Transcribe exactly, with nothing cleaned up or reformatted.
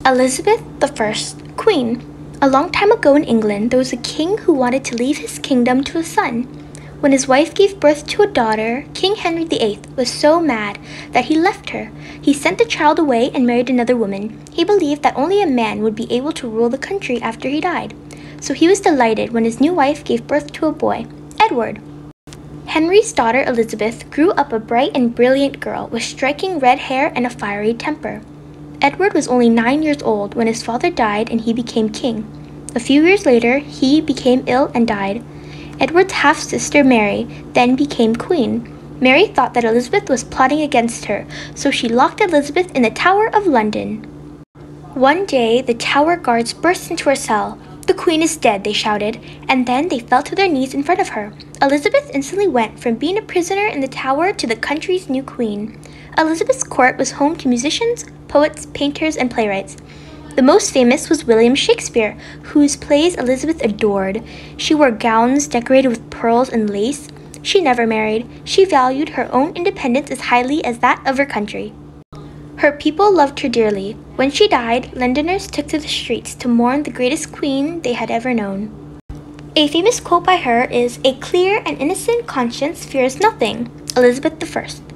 Elizabeth the First, Queen. A long time ago in England, there was a king who wanted to leave his kingdom to a son. When his wife gave birth to a daughter, King Henry the Eighth was so mad that he left her. He sent the child away and married another woman. He believed that only a man would be able to rule the country after he died. So he was delighted when his new wife gave birth to a boy, Edward. Henry's daughter Elizabeth grew up a bright and brilliant girl with striking red hair and a fiery temper. Edward was only nine years old when his father died and he became king. A few years later, he became ill and died. Edward's half-sister Mary then became queen. Mary thought that Elizabeth was plotting against her, so she locked Elizabeth in the Tower of London. One day, the tower guards burst into her cell. "The queen is dead," they shouted, and then they fell to their knees in front of her. Elizabeth instantly went from being a prisoner in the tower to the country's new queen. Elizabeth's court was home to musicians, poets, painters, and playwrights. The most famous was William Shakespeare, whose plays Elizabeth adored. She wore gowns decorated with pearls and lace. She never married. She valued her own independence as highly as that of her country. Her people loved her dearly. When she died, Londoners took to the streets to mourn the greatest queen they had ever known. A famous quote by her is, "A clear and innocent conscience fears nothing." Elizabeth the First.